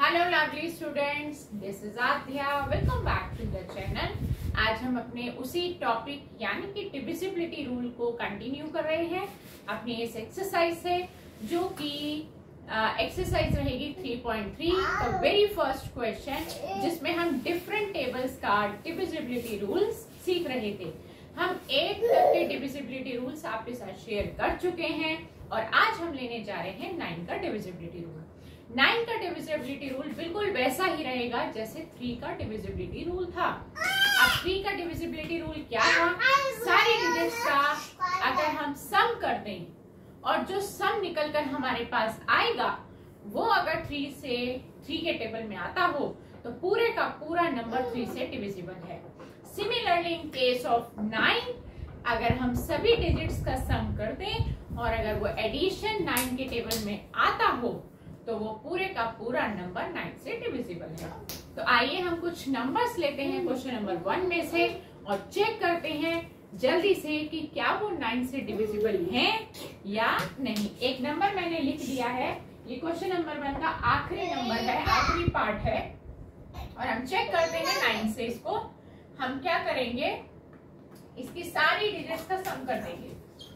Hello lovely students, this is Aadhya. Welcome back to the channel. आज हम अपने उसी टॉपिक यानी कि डिविजिबिलिटी रूल को कंटिन्यू कर रहे हैं अपनी इस एक्सरसाइज से, जो कि एक्सरसाइज रहेगी 3.3 का वेरी फर्स्ट क्वेश्चन, जिसमें हम डिफरेंट टेबल्स का डिविजिबिलिटी रूल्स सीख रहे थे। हम 8 तक के डिविजिबिलिटी रूल्स आपके साथ शेयर कर चुके हैं और आज हम लेने जा रहे हैं 9 का डिविजिबिलिटी रूल। 9 का डिविजिबिलिटी रूल बिल्कुल वैसा ही रहेगा जैसे 3 का डिविजिबिलिटी रूल था। अब 3 का डिविजिबिलिटी रूल क्या था? सारी डिजिट्स का अगर हम सम कर दें और जो सम निकलकर हमारे पास आएगा वो अगर 3 के टेबल में आता हो तो पूरे का पूरा नंबर 3 से डिविजिबल है। सिमिलरली इन केस ऑफ 9, अगर हम सभी डिजिट्स का सम कर दें और अगर वो एडिशन 9 के टेबल में आता हो तो वो पूरे का पूरा नंबर 9 से डिविजिबल है। तो आइए हम कुछ नंबर्स लेते हैं क्वेश्चन नंबर 1 में से और चेक करते हैं जल्दी से कि क्या वो 9 से डिविजिबल है या नहीं। एक नंबर मैंने लिख दिया है, ये क्वेश्चन नंबर 1 का आखिरी नंबर है, आखिरी पार्ट है और हम चेक करते हैं 9 से। इसको हम क्या करेंगे, इसकी सारी डिजिट्स का सम कर देंगे।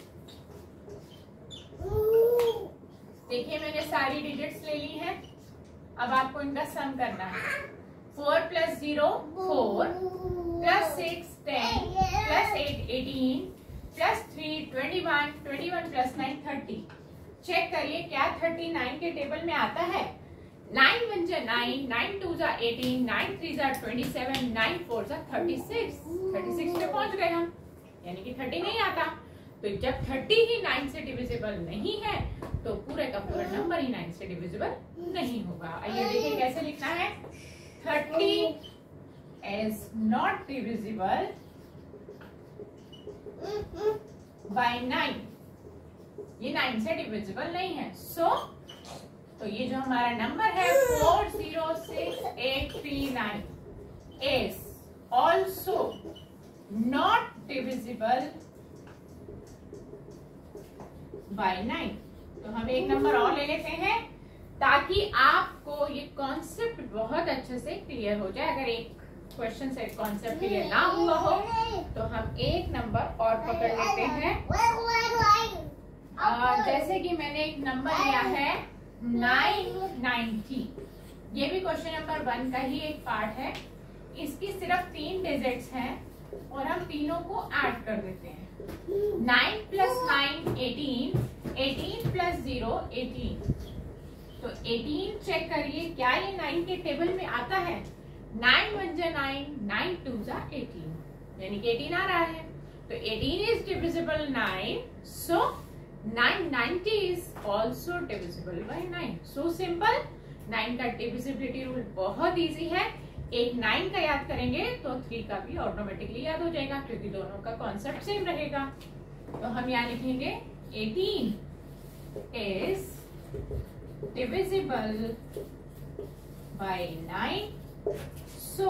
देखिए मैंने सारी डिजिट्स ले ली है, अब आपको इनका सम करना है। 4 + 0 4 + 6 10 + 8 18 + 3 21 21 + 9 30। चेक करिए क्या 39 के टेबल में आता है। 9 × 1 = 9, 9 × 2 = 18, 9 × 3 = 27, 9 × 4 = 36। 36 पे पहुंच गए हम, यानी कि 30 नहीं आता। तो जब 30 ही 9 से डिविजिबल नहीं है तो पूरे का पूरा नंबर ही 9 से डिविजिबल नहीं होगा। आइए देखिए कैसे लिखना है। 30 is not divisible by 9। ये 9 से डिविजिबल नहीं है। तो ये जो हमारा नंबर है 406839 is also not divisible by 9। तो हम एक नंबर और ले लेते हैं ताकि आपको ये कॉन्सेप्ट बहुत अच्छे से क्लियर हो जाए। अगर एक क्वेश्चन से कॉन्सेप्ट क्लियर ना हुआ हो तो हम एक नंबर और पकड़ लेते हैं। जैसे कि मैंने एक नंबर लिया है 990। ये भी क्वेश्चन नंबर 1 का ही एक पार्ट है। इसकी सिर्फ 3 डिजिट्स हैं और हम तीनों को ऐड कर देते हैं। 9 + 9 18, 18 + 0 18। तो 18 चेक करिए क्या ये 9 के टेबल में आता है। 9 × 1 = 9, 9 × 2 = 18, यानी कि 18 आ रहा है। तो 18 is divisible 9, so 990 is also divisible by 9। So simple। 9 का डिविजिबिलिटी रूल बहुत इजी है। एक 9 का याद करेंगे तो 3 का भी ऑटोमेटिकली याद हो जाएगा क्योंकि दोनों का कॉन्सेप्ट सेम रहेगा। तो हम यहाँ लिखेंगे 18 is divisible by 9, so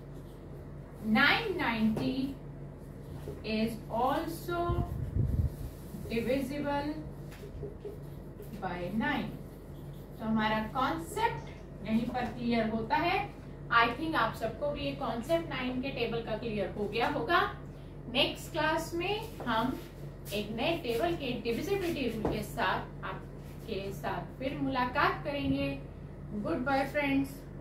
990 is also divisible by 9। तो हमारा कॉन्सेप्ट यहीं पर क्लियर होता है। आई थिंक आप सबको भी ये कॉन्सेप्ट 9 के टेबल का क्लियर हो गया होगा। नेक्स्ट क्लास में हम एक नए टेबल के डिविजिबिलिटी रूल के साथ आपके साथ फिर मुलाकात करेंगे। Good bye friends.